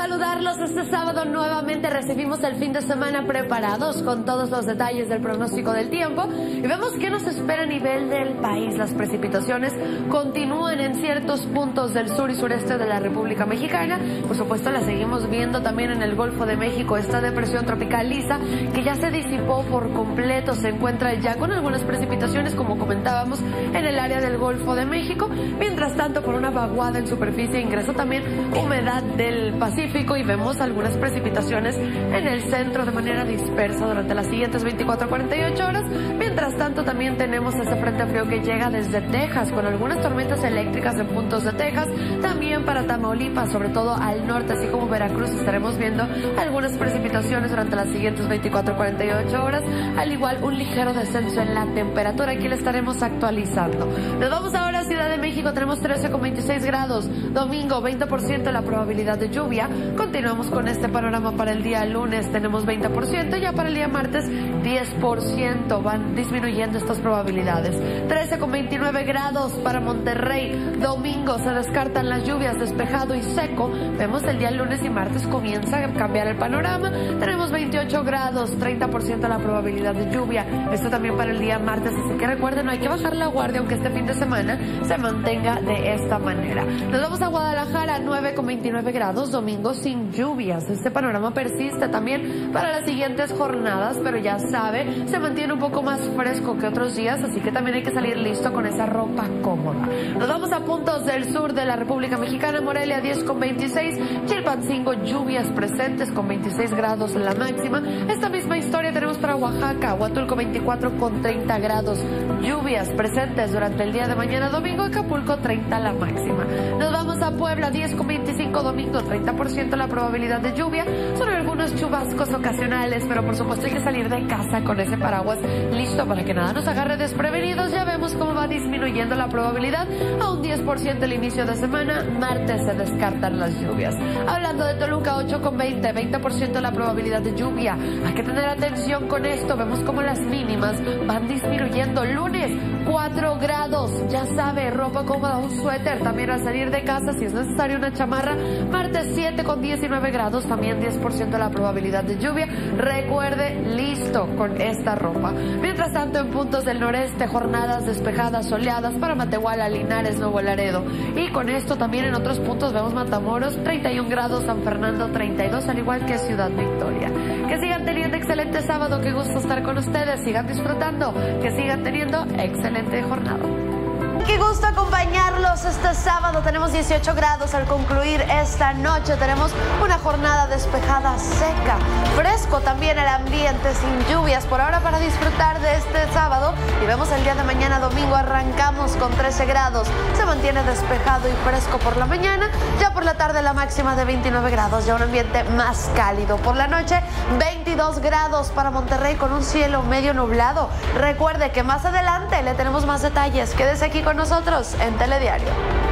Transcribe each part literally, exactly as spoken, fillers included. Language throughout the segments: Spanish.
saludarlos este sábado. Nuevamente recibimos el fin de semana preparados con todos los detalles del pronóstico del tiempo y vemos qué nos espera a nivel del país. Las precipitaciones continúan en ciertos puntos del sur y sureste de la República Mexicana. Por supuesto, la seguimos viendo también en el Golfo de México. Esta depresión tropical Lisa, que ya se disipó por completo, se encuentra ya con algunas precipitaciones, como comentábamos, en el área del Golfo de México. Mientras tanto, por una vaguada en superficie ingresó también humedad del Pacífico y vemos algunas precipitaciones en el centro de manera dispersa durante las siguientes veinticuatro a cuarenta y ocho horas. Mientras tanto, también tenemos ese frente frío que llega desde Texas con algunas tormentas eléctricas en puntos de Texas, también para Tamaulipas, sobre todo al norte, así como Veracruz. Estaremos viendo algunas precipitaciones durante las siguientes veinticuatro a cuarenta y ocho horas, al igual un ligero descenso en la temperatura. Aquí le estaremos actualizando. Nos vamos ahora a Ciudad de México. Tenemos trece con veintiséis grados, domingo veinte por ciento la probabilidad de lluvia. Continuamos con este panorama para el día lunes, tenemos veinte por ciento, ya para el día martes diez por ciento, van disminuyendo estas probabilidades. trece con veintinueve grados para Monterrey, domingo se descartan las lluvias, despejado y seco. Vemos el día lunes y martes comienza a cambiar el panorama, tenemos veintiocho grados, treinta por ciento la probabilidad de lluvia. Esto también para el día martes, así que recuerden, no hay que bajar la guardia aunque este fin de semana se mantenga de esta manera. Nos vamos a Guadalajara, nueve con veintinueve grados, domingo sin lluvias. Este panorama persiste también para las siguientes jornadas, pero ya sabe, se mantiene un poco más fresco que otros días, así que también hay que salir listo con esa ropa cómoda. Nos vamos a puntos del sur de la República Mexicana, Morelia diez con veintiséis, Chilpancingo lluvias presentes con veintiséis grados la máxima. Esta misma historia tenemos para Oaxaca, Huatulco veinticuatro con treinta grados, lluvias presentes durante el día de mañana domingo, Acapulco treinta la máxima. Nos vamos a Puebla, diez con veinticinco, domingo treinta por ciento la probabilidad de lluvia, son algunos chubascos ocasionales, pero por supuesto hay que salir de casa con ese paraguas listo para que nada nos agarre desprevenidos. Ya vemos cómo va disminuyendo la probabilidad a un diez por ciento el inicio de semana, martes se descartan las lluvias. Hablando de Toluca, ocho con veinte, veinte por ciento la probabilidad de lluvia. Hay que tener atención con esto, vemos cómo las mínimas van disminuyendo. Lunes, cuatro grados, ya sabe, ropa cómoda, un suéter también al salir de casa, si es necesario una chamarra. Martes siete con diecinueve grados, también diez por ciento la probabilidad de lluvia. Recuerde, listo con esta ropa. Mientras tanto, en puntos del noreste, jornadas despejadas, soleadas para Matehuala, Linares, Nuevo Laredo. Y con esto también en otros puntos vemos Matamoros, treinta y un grados, San Fernando treinta y dos, al igual que Ciudad Victoria. Que sigan teniendo excelente sábado, qué gusto estar con ustedes, sigan disfrutando, que sigan teniendo excelente jornada. Qué gusto acompañarlos este sábado. Tenemos dieciocho grados al concluir esta noche. Tenemos una jornada despejada, seca, fresco también el ambiente, sin lluvias por ahora para disfrutar de este sábado. Y vemos el día de mañana domingo, arrancamos con trece grados. Se mantiene despejado y fresco por la mañana. Ya por la tarde la máxima de veintinueve grados, ya un ambiente más cálido. Por la noche veintidós grados para Monterrey con un cielo medio nublado. Recuerde que más adelante le tenemos más detalles. Quédese aquí con nosotros en Telediario.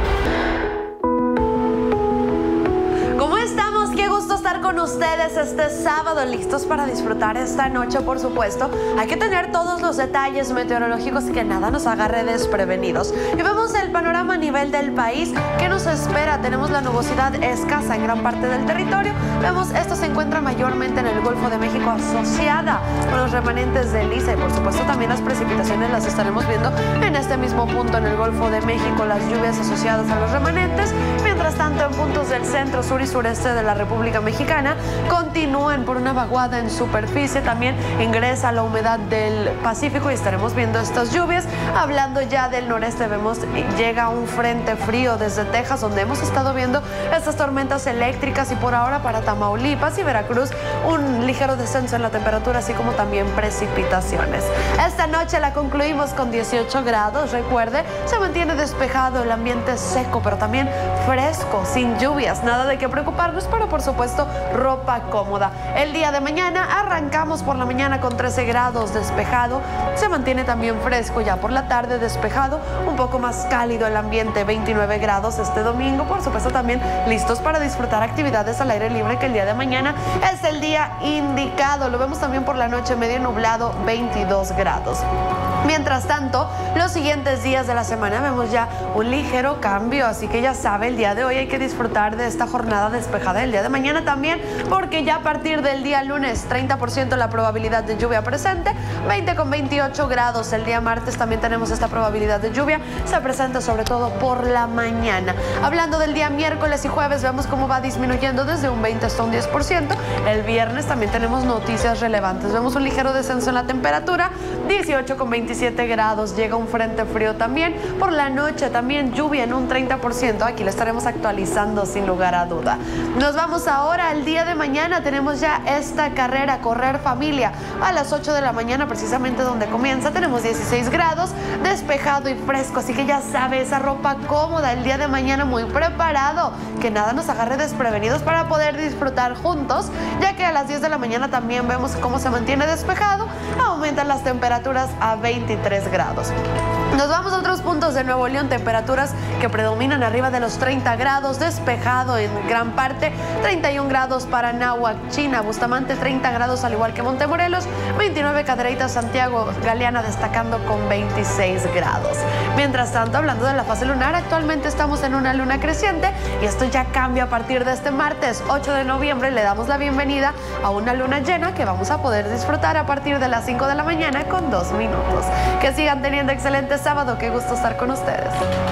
¿Cómo estamos? Qué gusto estar con ustedes este sábado, listos para disfrutar esta noche, por supuesto. Hay que tener todos los detalles meteorológicos, que nada nos agarre desprevenidos. Y vemos el panorama a nivel del país. ¿Qué nos espera? Tenemos la nubosidad escasa en gran parte del territorio. Vemos, esto se encuentra mayormente en el Golfo de México, asociada con los remanentes de Lisa. Y por supuesto también las precipitaciones las estaremos viendo en este mismo punto, en el Golfo de México, las lluvias asociadas a los remanentes. Mientras tanto, en puntos del centro, sur y sureste de la República Mexicana continúan por una vaguada en superficie, también ingresa la humedad del Pacífico y estaremos viendo estas lluvias. Hablando ya del noreste, vemos llega un frente frío desde Texas, donde hemos estado viendo estas tormentas eléctricas, y por ahora para Tamaulipas y Veracruz un ligero descenso en la temperatura, así como también precipitaciones. Esta noche la concluimos con dieciocho grados. Recuerde, se mantiene despejado, el ambiente seco, pero también fresco, sin lluvias, nada de qué preocuparnos, pero por supuesto ropa cómoda. El día de mañana arrancamos por la mañana con trece grados, despejado, se mantiene también fresco, ya por la tarde despejado, un poco más cálido el ambiente, veintinueve grados este domingo. Por supuesto también listos para disfrutar actividades al aire libre, que el día de mañana es el día indicado. Lo vemos también por la noche, medio nublado, veintidós grados. Mientras tanto, los siguientes días de la semana vemos ya un ligero cambio, así que ya sabe, el día de hoy hay que disfrutar de esta jornada despejada. El día de mañana también, porque ya a partir del día lunes, treinta por ciento la probabilidad de lluvia presente, veinte con veintiocho grados. El día martes también tenemos esta probabilidad de lluvia, se presenta sobre todo por la mañana. Hablando del día miércoles y jueves, vemos cómo va disminuyendo desde un veinte hasta un diez por ciento. El viernes también tenemos noticias relevantes, vemos un ligero descenso en la temperatura, dieciocho con veintisiete grados, llega un frente frío también. Por la noche también lluvia en un treinta por ciento, aquí lo estaremos actualizando sin lugar a duda. Nos vamos ahora al día de mañana, tenemos ya esta carrera Correr Familia a las ocho de la mañana, precisamente donde comienza. Tenemos dieciséis grados, despejado y fresco, así que ya sabe, esa ropa cómoda el día de mañana, muy preparado, que nada nos agarre desprevenidos para poder disfrutar juntos, ya que a las diez de la mañana también vemos cómo se mantiene despejado, aumentan las temperaturas a veintitrés grados. Nos vamos a otros puntos de Nuevo León, temperaturas que predominan arriba de los treinta grados, despejado en gran parte, treinta y un grados para Nahuac, China, Bustamante treinta grados al igual que Montemorelos, veintinueve Cadereyta, Santiago, Galeana destacando con veintiséis grados. Mientras tanto, hablando de la fase lunar, actualmente estamos en una luna creciente y esto ya cambia a partir de este martes ocho de noviembre. Le damos la bienvenida a una luna llena que vamos a poder disfrutar a partir de las cinco de la mañana con dos minutos. Que sigan teniendo excelente sábado, qué gusto estar con ustedes.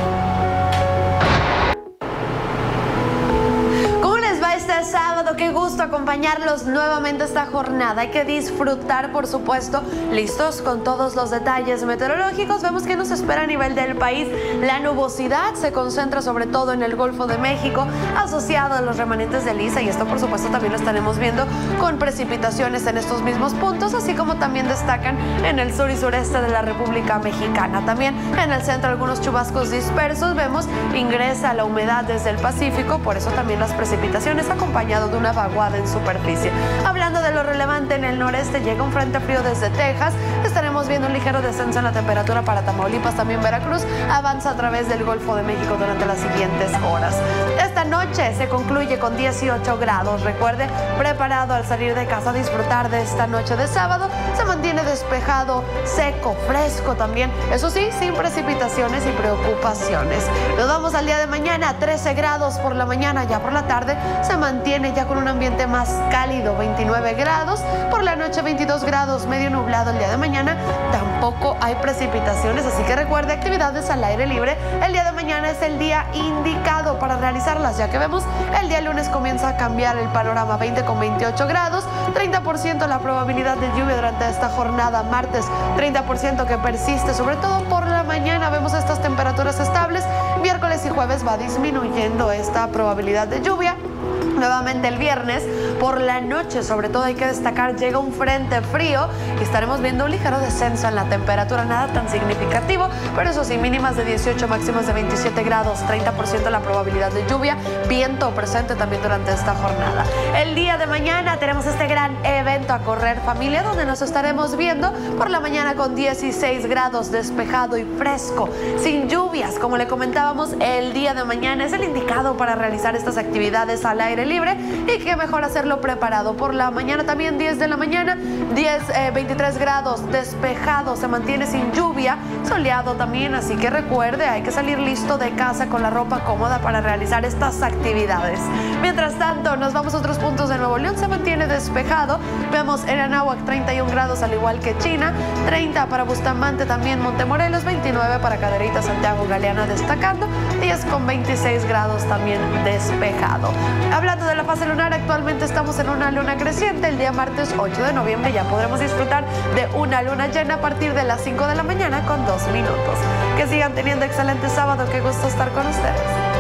Este sábado, qué gusto acompañarlos nuevamente esta jornada. Hay que disfrutar, por supuesto, listos con todos los detalles meteorológicos. Vemos que nos espera a nivel del país. La nubosidad se concentra sobre todo en el Golfo de México, asociado a los remanentes de Lisa, y esto por supuesto también lo estaremos viendo con precipitaciones en estos mismos puntos, así como también destacan en el sur y sureste de la República Mexicana. También en el centro algunos chubascos dispersos. Vemos ingresa la humedad desde el Pacífico, por eso también las precipitaciones acompañado de una vaguada en superficie. Hablando de lo relevante en el noreste, llega un frente frío desde Texas. Estaremos viendo un ligero descenso en la temperatura para Tamaulipas, también Veracruz. Avanza a través del Golfo de México durante las siguientes horas. Esta noche se concluye con dieciocho grados. Recuerde, preparado al salir de casa a disfrutar de esta noche de sábado. Se mantiene despejado, seco, fresco también. Eso sí, sin precipitaciones y preocupaciones. Nos vamos al día de mañana, trece grados por la mañana, ya por la tarde se mantiene ya con un ambiente más cálido, veintinueve grados, por la noche veintidós grados, medio nublado el día de mañana, tampoco hay precipitaciones, así que recuerde, actividades al aire libre, el día de mañana es el día indicado para realizarlas, ya que vemos el día lunes comienza a cambiar el panorama, veinte con veintiocho grados, treinta por ciento la probabilidad de lluvia durante esta jornada, martes treinta por ciento que persiste, sobre todo por la mañana vemos estas temperaturas estables, miércoles y jueves va disminuyendo esta probabilidad de lluvia. Nuevamente el viernes por la noche, sobre todo hay que destacar, llega un frente frío y estaremos viendo un ligero descenso en la temperatura, nada tan significativo, pero eso sí, mínimas de dieciocho, máximas de veintisiete grados, treinta por ciento la probabilidad de lluvia, viento presente también durante esta jornada. El día de mañana tenemos este gran evento a Correr Familia, donde nos estaremos viendo por la mañana con dieciséis grados, despejado y fresco, sin lluvias. Como le comentábamos, el día de mañana es el indicado para realizar estas actividades al aire libre y qué mejor hacerlo preparado. Por la mañana también diez de la mañana, diez, eh, veintitrés grados, despejado, se mantiene sin lluvia, soleado también, así que recuerde, hay que salir listo de casa con la ropa cómoda para realizar estas actividades. Mientras tanto, nos vamos a otros puntos de Nuevo León, se mantiene despejado, vemos en Anáhuac treinta y un grados al igual que China, treinta para Bustamante, también Montemorelos, veintinueve para Cadereyta, Santiago, Galeana destacando, diez con veintiséis grados también despejado. Hablando de la fase lunar, actualmente estamos en una luna creciente. El día martes ocho de noviembre ya podremos disfrutar de una luna llena a partir de las cinco de la mañana con dos minutos. Que sigan teniendo excelente sábado, qué gusto estar con ustedes.